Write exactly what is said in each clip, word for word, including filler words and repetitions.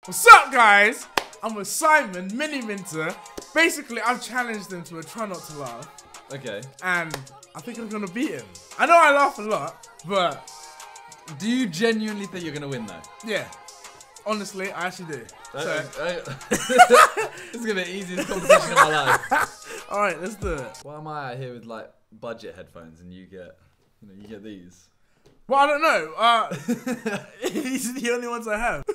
What's up, guys? I'm with Simon, Mini Minter. Basically, I've challenged him to a try not to laugh. Okay. And I think I'm gonna beat him. I know I laugh a lot, but... Do you genuinely think you're gonna win though? Yeah. Honestly, I actually do. That So, is, I, this is gonna be the easiest competition of my life. alright, let's do it. Why am I out here with like budget headphones and you get, you know, you get these? Well, I don't know. Uh, these are the only ones I have.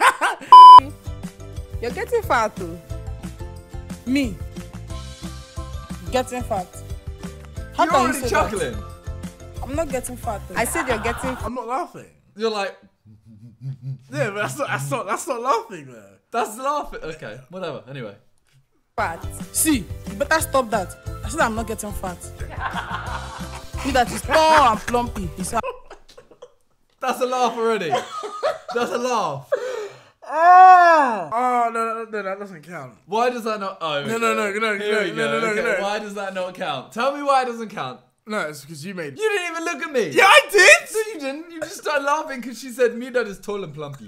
You're getting fat too. Me. Getting fat. How You're can already you say chuckling. that? I'm not getting fat though. I said you're getting I'm not laughing. You're like, Yeah, but that's not, that's not, that's not laughing though. that's laughing. Okay, whatever. Anyway. fat. See, you better stop that. I said I'm not getting fat. Me that is tall and plumpy. He said, That's a laugh already. That's a laugh. Oh! Oh, no, no, no, that doesn't count. Why does that not? Oh, No, no, no, no, no, Here we no, go. no, no, Okay, no. Why does that not count? Tell me why it doesn't count. No, it's because you made... You didn't even look at me. Yeah, I did! No, you didn't. You just started laughing because she said me that is tall and plumpy.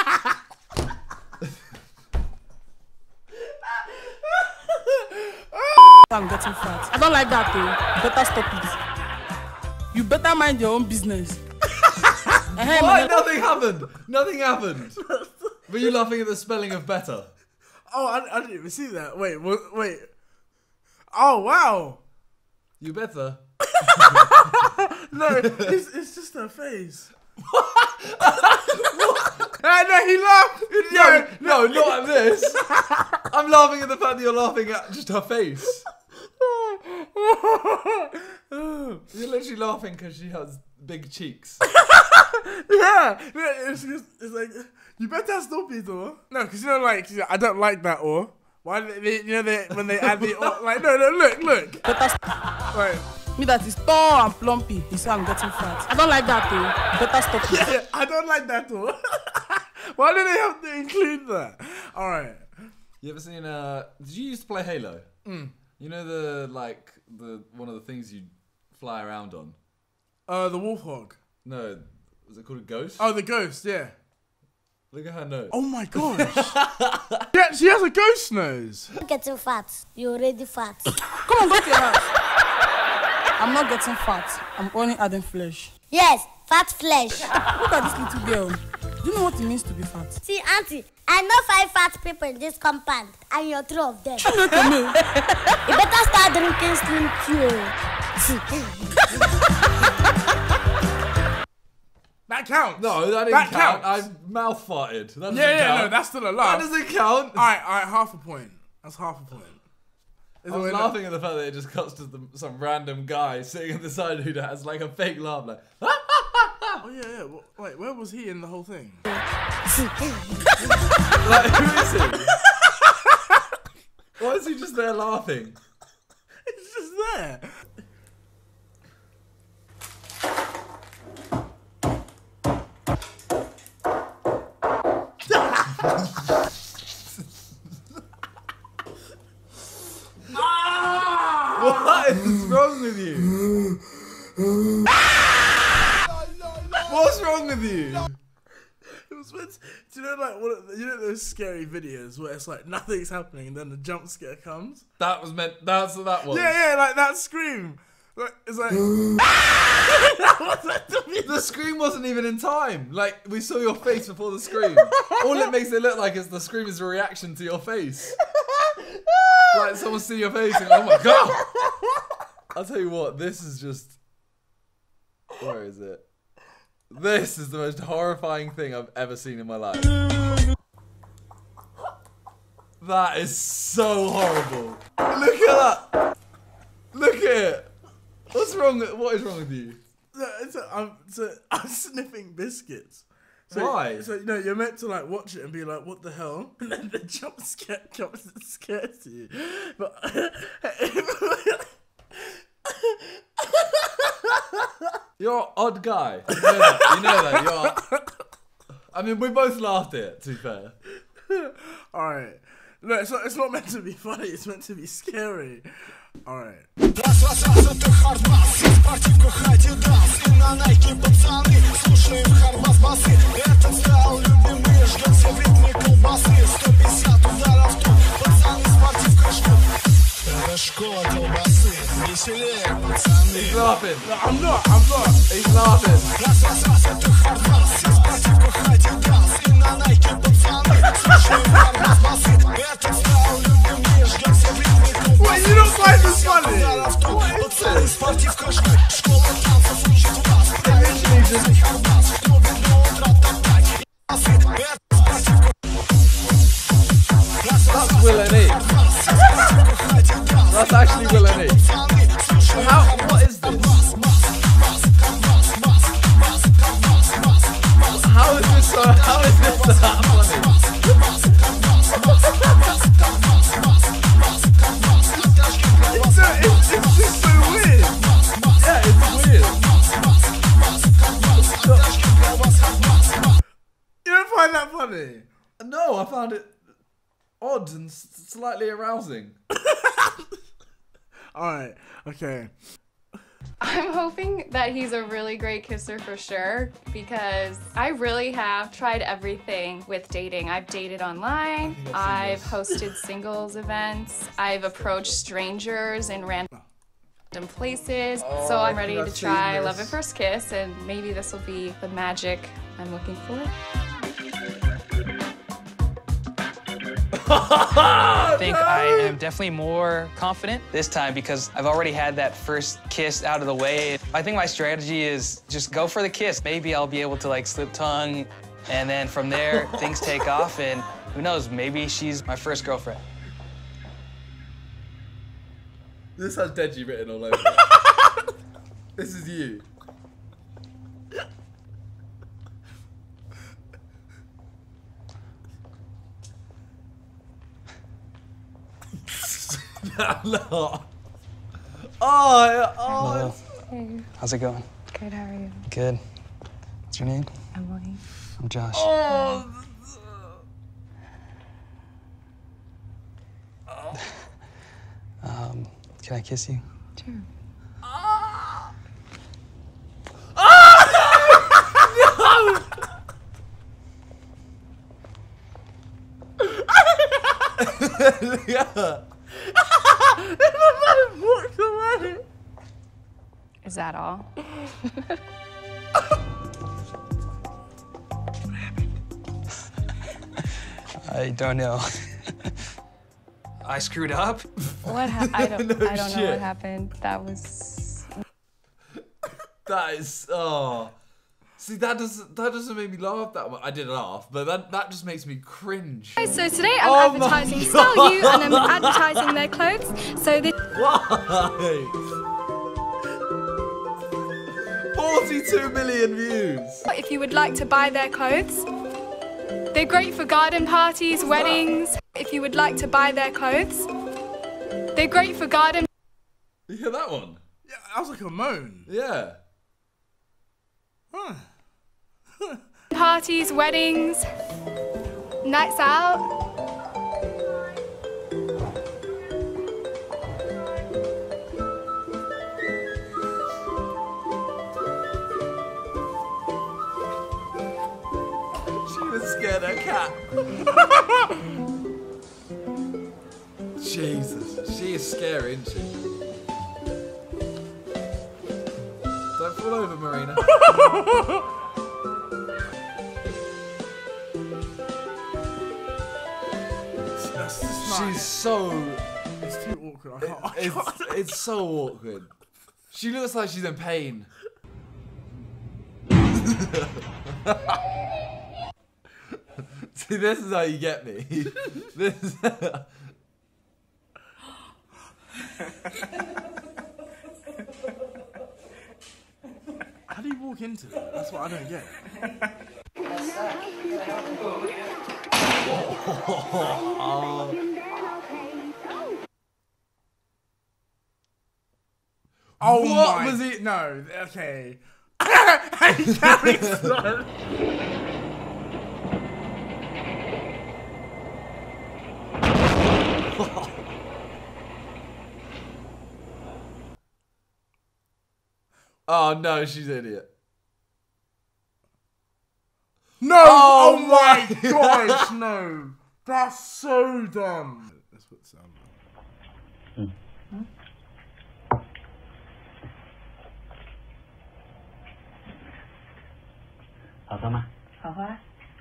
I'm getting fat. I don't like that though. Better stop it. You better mind your own business. Hey, Why? man. Nothing happened. Nothing happened. Were you laughing at the spelling of better? Oh, I, I didn't even see that. Wait, what, wait. Oh, wow. You better. No, it's, it's just her face. Hey, no, he laughed. No, no, not at this. I'm laughing at the fact that you're laughing at just her face. You're literally laughing because she has big cheeks. Yeah, it's, it's, it's like, you better stop it, or no, because you know, like, I don't like that, or why do they, you know, they, when they add the or, like, no, no, look, look, Better stop. right, Me that is tall and plumpy. He said I'm getting fat. I don't like that though. Better stop it. yeah, I don't like that, or why do they have to include that? All right, You ever seen? Uh, did you used to play Halo? mm. You know the like the one of the things you fly around on. uh, the wolf hog. No, was it called a ghost? Oh, the ghost, yeah. Look at her nose. Oh my gosh. Yeah, she has a ghost nose. You're getting fat. You're already fat. Come on, go to your house. I'm not getting fat. I'm only adding flesh. Yes, fat flesh. Look at this little girl. Do you know what it means to be fat? See, auntie, I know five fat people in this compound, and you're three of them. Look at me. You better start drinking slim tea. That counts. No, that didn't That count. counts. I mouth farted. That doesn't Yeah, yeah, count. no, that's still a that laugh. doesn't count. All right, all right, half a point. That's half a point. Is I was it- laughing at the fact that it just cuts to the, some random guy sitting at the side who has like a fake laugh, like. Oh yeah, yeah. Well, wait, where was he in the whole thing? Like, who is he? Why is he just there laughing? He's just there. What is wrong with you? What's wrong with you? It was meant to, do you know, like, what, you know those scary videos where it's like nothing's happening and then the jump scare comes? That was meant. That's what that was. Yeah, yeah, like that scream. Like, it's like. That was meant to be. The scream wasn't even in time. Like, we saw your face before the scream. All it makes it look like is the scream is a reaction to your face. Like, someone's seen your face and oh my god. I'll tell you what, this is just. Where is it? This is the most horrifying thing I've ever seen in my life. That is so horrible. Look at that. Look at it. What's wrong? with- What is wrong with you? So, it's a, I'm, so, I'm sniffing biscuits. So, Why? So, you know, you're meant to like watch it and be like, what the hell? And then the jump scare comes and scares you. But. You're an odd guy. You know that. You know that. You're. I mean, we both laughed at it, to be fair. Alright. No, it's not, it's not meant to be funny, it's meant to be scary. Alright. Слушаем Харбас басы. Этот стал любимый, ждем все в ритме колбасы. laughing. No, I'm not. I'm not. He's laughing. Wait, you don't find this funny? That's Will and E. That's actually Will and E. How? What is this? How is this so? How is this so funny? It's, so, it's, it's just so weird. Yeah, it's weird. You don't find that funny? No, I found it odd and s- slightly arousing. Alright, okay. I'm hoping that he's a really great kisser for sure, because I really have tried everything with dating. I've dated online, I've hosted singles events, I've approached strangers in random places, Oh, so I I'm ready think to I've seen try this. love at first kiss, and maybe this will be the magic I'm looking for. I think I am definitely more confident this time because I've already had that first kiss out of the way. I think my strategy is just go for the kiss. Maybe I'll be able to like slip tongue, and then from there things take off, and who knows, maybe she's my first girlfriend. This has Deji written all over it. This is you. No. Oh, oh. Hello. Hey, How's it going? good, how are you? Good. What's your name? Emily. I'm Josh. Oh. Um, can I kiss you? Sure. Yeah. Walked away. Is that all? I don't know. I screwed up. What happened? I don't, No I don't know shit. what happened. That was... That is oh. See, that doesn't that doesn't make me laugh that much. I did laugh, but that that just makes me cringe. So today I'm Oh my advertising God. Sell You, and I'm advertising their clothes. So this Why? forty-two million views. if you would like to buy their clothes. They're great for garden parties, weddings. If you would like to buy their clothes. They're great for garden You hear that one? Yeah, that was like a moan. Yeah. Huh. parties, weddings, nights out. She was scared of cat. Jesus, she is scary, isn't she? Don't fall over, Marina. That's just not, She's so. it's too awkward. I can't. I It's, can't. it's so awkward. She looks like she's in pain. See, this is how you get me. This. Is How do you walk into it? That's what I don't get. Oh What my! was it? No, okay. I can't start. Oh no, she's an idiot. No! Oh Oh, my gosh, no! That's so dumb. Let's put sound on. 好喝吗？ 好喝啊。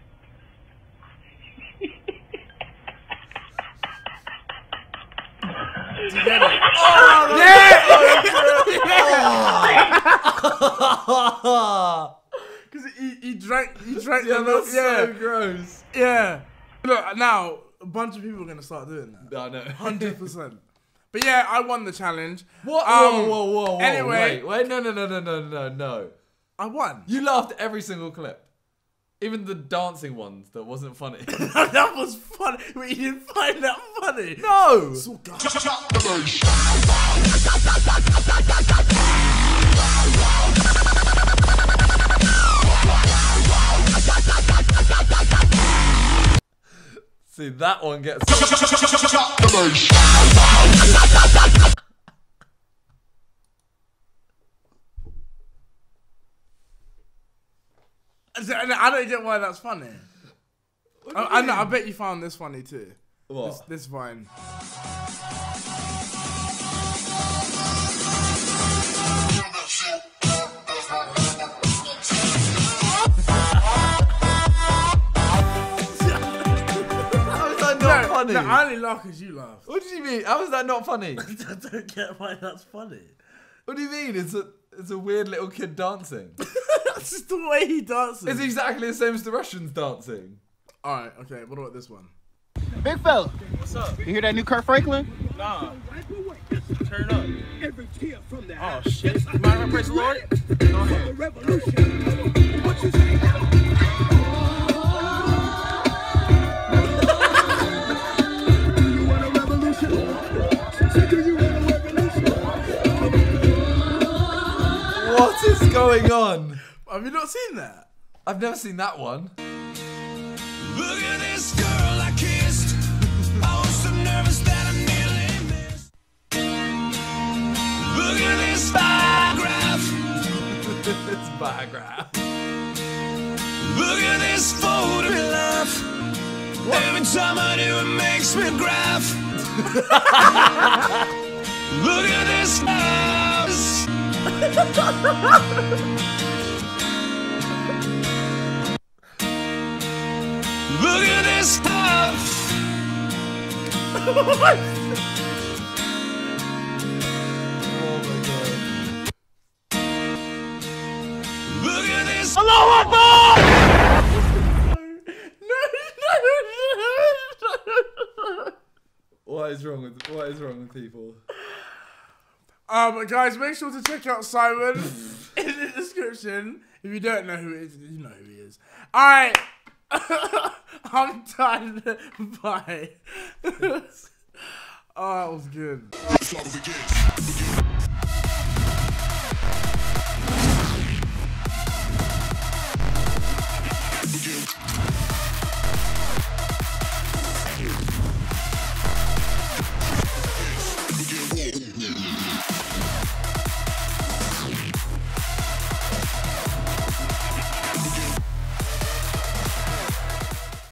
Did you get it? Oh, yeah! Because he, he drank, he drank Yeah, the milk. that's Yeah, so gross. yeah. Look, now a bunch of people are gonna start doing that. I know. Hundred percent. But yeah, I won the challenge. What? Um, whoa, whoa, whoa, whoa! Anyway, wait, wait, no, no, no, no, no, no, no. I won. You laughed at every single clip, even the dancing ones that wasn't funny. That was funny. Wait, you didn't find that funny? No. So See, that one gets. I don't get why that's funny. I, I know. I bet you found this funny too. What? This, this vine. How is that not No, funny? no, I only laugh because you laugh. What do you mean? How is that not funny? I don't get why that's funny. What do you mean? It's a it's a weird little kid dancing. That's just the way he dances. It's exactly the same as the Russians dancing. Alright, okay, what about this one? Big fella. What's up? You hear that new Kurt Franklin? Nah. Turn up. Oh shit. You mind if I praise the Lord? Go ahead. What is going on? Have you not seen that? I've never seen that one. Look at this girl I kissed. I was so nervous that I nearly missed. Look at this biograph. It's biograph. Look at this photograph. Every time I do it makes me graph. Look at this house. Look at this stuff. Oh my god. Look at this. Allahu Akbar! No, no, no. What is wrong with what is wrong with people? Um, guys, make sure to check out Simon in the description. If you don't know who he is, you know who he is. Alright. I'm done. Bye. Oh, that was good.